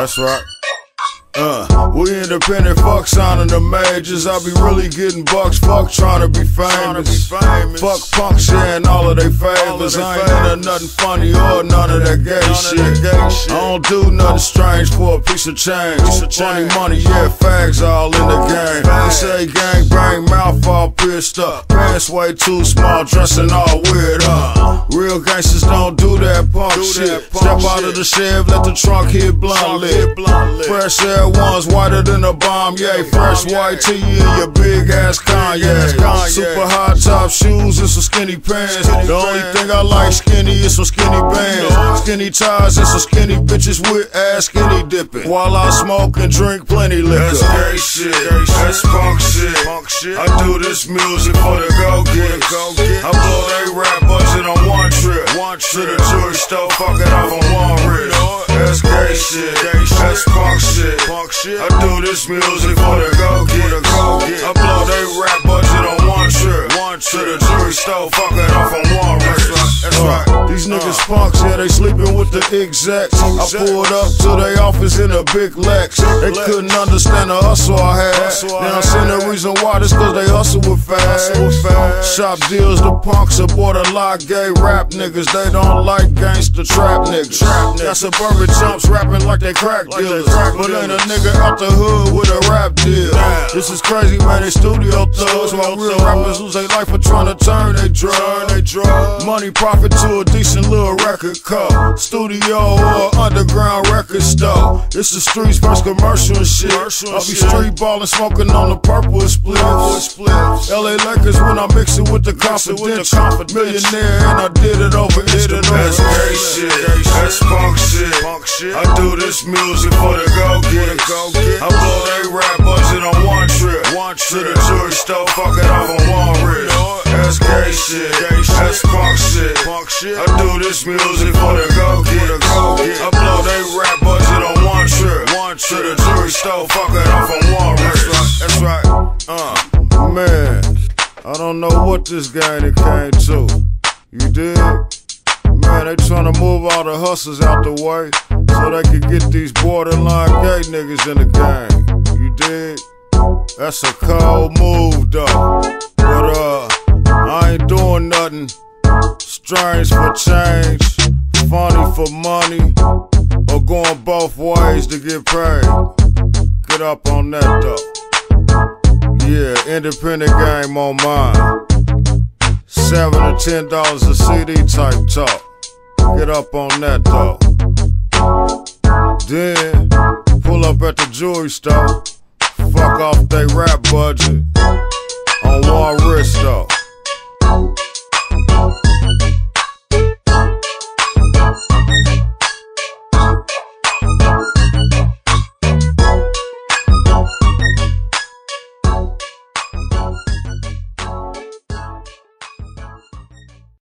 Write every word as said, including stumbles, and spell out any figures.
That's right. Uh, we independent, fuck signing the majors. I be really getting bucks, fuck trying to be famous. Fuck punk sharing all of they favors. I ain't into nothing funny or none of that gay shit. I don't do nothing strange for a piece of change. Funny money, yeah, fags all in the game. They say gang bang, mouth all pierced up, pants way too small, dressing all weird up. Real gangsters don't do that punk shit. Step out of the shed, let the trunk hit blunt lit. Fresh air ones whiter than a bomb, yeah. Fresh white tee in your big ass Kanye. Super high top shoes and some skinny pants. The only thing I like skinny is some skinny bands. Skinny ties and some skinny bitches with ass skinny dipping. While I smoke and drink plenty liquor. That's gay shit, that's punk shit. I do this music for the go-getters. I blow they rap budget on one trip. To the jewelry store, fuck it off on one wrist. That's gay shit, that's punk shit. I do this music for the go-getters. I blow they rap budget on one trip. To the jewelry store, fuck it off on one wrist. That's right. These niggas punks, yeah, they sleeping with the execs. I pulled up to their office in a big Lex. They couldn't understand the hustle I had. Now I seen the reason why, this cause they hustle with fast. Shop deals, the punks aboard a lot gay rap niggas. They don't like gangsta trap niggas. Got suburban chumps rapping like they crack dealers, but ain't a nigga out the hood with a rap deal. This is crazy, man, they studio thugs, while real rappers lose their life for trying to turn they drug. Money profit to a decent little record cut. Studio or underground record store. It's the streets first commercial and shit. I be street ballin', smoking on the purple spliffs. L A Lakers when I mix it with the confidential. Millionaire and I did it over Instagram. That's gay shit, that's punk shit. I do this music for the go-getters. I blow they rap budget on one trip. To the jewelry store, fuck it off on one wrist. That's gay shit, that's punk shit. I do this music for the go-getters. I blow they rap budget on one trip. To the jewelry store, fuck it off on one wrist. That's right. Uh, man, I don't know what this gang it came to. You dig? Man, they tryna move all the hustlers out the way so they can get these borderline gay niggas in the game. You dig? That's a cold move though. But uh, I ain't doing nothing strange for change, funny for money, or going both ways to get paid. Get up on that though. Yeah, independent game on mine. Seven or ten dollars a C D type talk. Get up on that though. Then pull up at the jewelry store. Fuck off they rap budget.